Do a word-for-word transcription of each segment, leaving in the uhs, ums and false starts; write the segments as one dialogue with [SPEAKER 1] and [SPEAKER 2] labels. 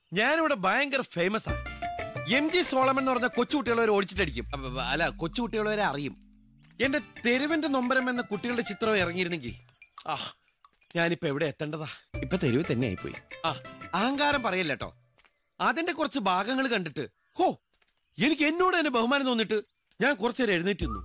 [SPEAKER 1] ഞാനിവിടെ ഭയങ്കര ഫേമസ് ആണ്. എം ജി സോളമൻ എന്ന് പറഞ്ഞ കൊച്ചുകുട്ടികളെ ഓടിച്ചിട്ടടിക്കും. അല്ല, കൊച്ചുകുട്ടികളെ അറിയും. എന്റെ തെരുവിന്റെ നൊമ്പരം എന്ന കുട്ടികളുടെ ചിത്രം ഇറങ്ങിയിരുന്നെങ്കിൽ ആ ഞാനിപ്പോ എവിടെ എത്തേണ്ടതാ? ഇപ്പൊ തെരുവ് തന്നെ ആയിപ്പോയി. ആ അഹങ്കാരം പറയല്ലോ. അതിന്റെ കുറച്ച് ഭാഗങ്ങൾ കണ്ടിട്ട് ഹോ എനിക്ക് എന്നോട് തന്നെ ബഹുമാനം തോന്നിട്ട് ഞാൻ കുറച്ചേരം എഴുന്നേറ്റ് നിന്നു.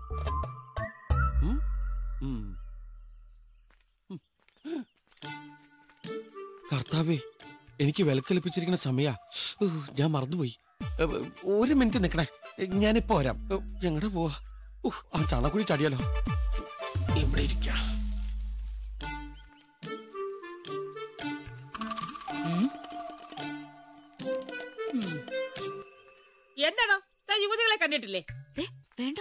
[SPEAKER 1] കർത്താവേ, എനിക്ക് വിലക്കലിപ്പിച്ചിരിക്കുന്ന സമയ ഞാൻ മറന്നുപോയി. ഒരു മിനിറ്റ് നിക്കണേ, ഞാനിപ്പോ വരാം. ഞങ്ങടെ പോവാ. ആ ചാണകുടി ചാടിയാലോ. ഇവിടെ ഇരിക്കാം.
[SPEAKER 2] എന്താണോ യുവതികളെ കണ്ടിട്ടില്ലേ?
[SPEAKER 3] വേണ്ട.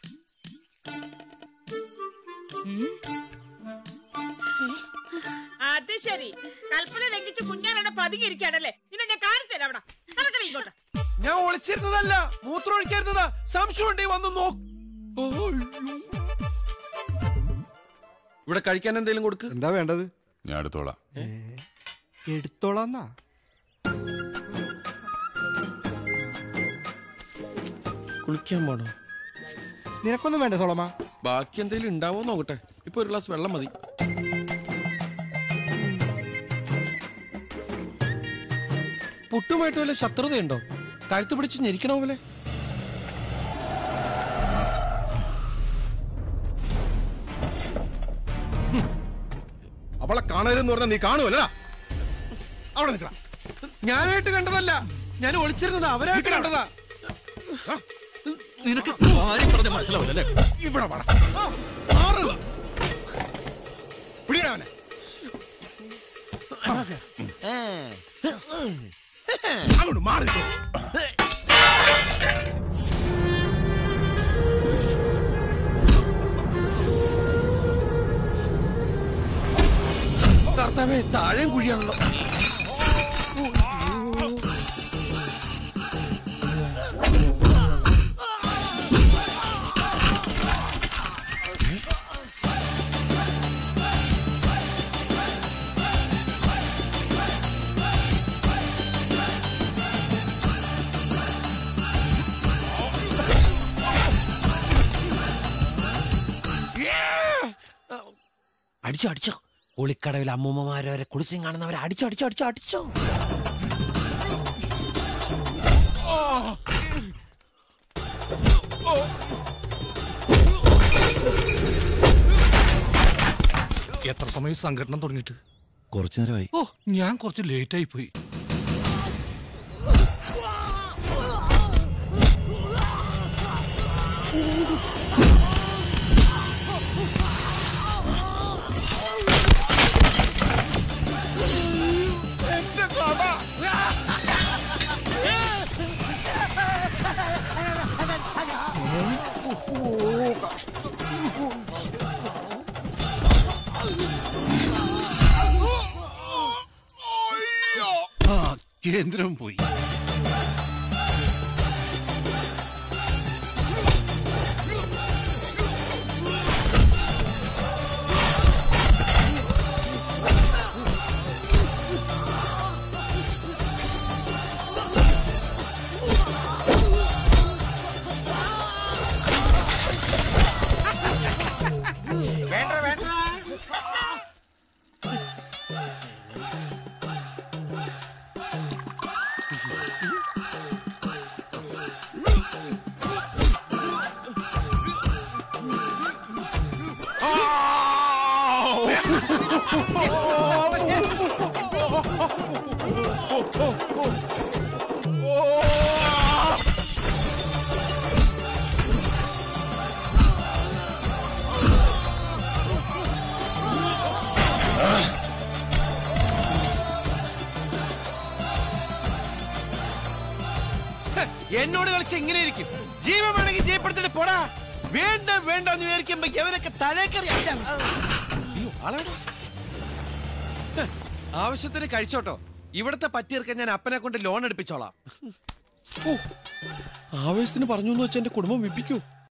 [SPEAKER 2] അത് ശരി, കൽപ്പന ലംഘിച്ച് കുഞ്ഞാനാണ് പതുങ്ങിയിരിക്കുകയാണല്ലേ? ഇന്ന് ഞാൻ കാണിച്ചു തരാം. അവിടെ നടക്കണേ ഇങ്ങോട്ട്.
[SPEAKER 1] ഞാൻ ഒളിച്ചിരുന്നതല്ല, മൂത്രം ഒഴിക്കായിരുന്നതാ. സംശയം ഉണ്ടേ വന്ന് നോക്ക്. ഇവിടെ കഴിക്കാൻ എന്തെങ്കിലും കൊടുക്ക്.
[SPEAKER 4] എന്താ വേണ്ടത്?
[SPEAKER 5] ഞാൻ എടുത്തോളാം.
[SPEAKER 4] എടുത്തോളാന്നാ?
[SPEAKER 1] കുളിക്കാൻ പോണോ?
[SPEAKER 4] നിനക്കൊന്നും വേണ്ട സോളമ?
[SPEAKER 1] ബാക്കി എന്തെങ്കിലും ഉണ്ടാവോ നോക്കട്ടെ. ഇപ്പൊ ഒരു ഗ്ലാസ് വെള്ളം മതി. പുട്ടുമായിട്ട് വല്ല ശത്രുതയുണ്ടോ? കഴുത്ത് പിടിച്ച് ഞെരിക്കണോ പോലെ?
[SPEAKER 5] അവളെ കാണരുതെന്ന് പറഞ്ഞാൽ നീ കാണുമല്ലടാ. അവിടെ നിൽക്കണം.
[SPEAKER 1] ഞാനായിട്ട് കണ്ടതല്ല, ഞാൻ ഒളിച്ചിരുന്നതാ. അവരായിട്ട് കണ്ടതാ.
[SPEAKER 6] നിനക്ക് ആരും പറഞ്ഞ മനസ്സിലാവില്ലല്ലേ?
[SPEAKER 5] ഇവിടെ പിടിയവനെ. അങ്ങോട്ട് മാറി.
[SPEAKER 1] കർത്താവേ, താഴെയും കുഴിയാണല്ലോ. അടിച്ചോ അടിച്ചോ. ഒളിക്കടവിൽ അമ്മൂമ്മമാരെ കുളിച്ചും കാണുന്നവരെ അടിച്ചോ അടിച്ചോ അടിച്ചോ അടിച്ചോ.
[SPEAKER 6] എത്ര സമയം സംഘടന തുടങ്ങിയിട്ട്?
[SPEAKER 1] കുറച്ചു നേരമായി.
[SPEAKER 6] ഓ, ഞാൻ കുറച്ച് ലേറ്റ് ആയി പോയി. കേന്ദ്രം പോയി.
[SPEAKER 1] എന്നോട് കളിച്ച് എങ്ങനെ ഇരിക്കും? ജീവൻ വേണമെങ്കിൽ ജീവപ്പെടുത്തിട്ട് പോടാ. വേണ്ട വേണ്ട എന്ന് വിചാരിക്കുമ്പോ എവനൊക്കെ തലേക്കറി. ആവശ്യത്തിന് കഴിച്ചോട്ടോ. ഇവിടത്തെ പറ്റിയെടുക്കാൻ ഞാൻ അപ്പനെ കൊണ്ട് ലോൺ എടുപ്പിച്ചോളാം. ആവേശത്തിന് പറഞ്ഞു എന്ന് വെച്ചാൽ എന്റെ കുടുംബം വിപ്പിക്കൂ.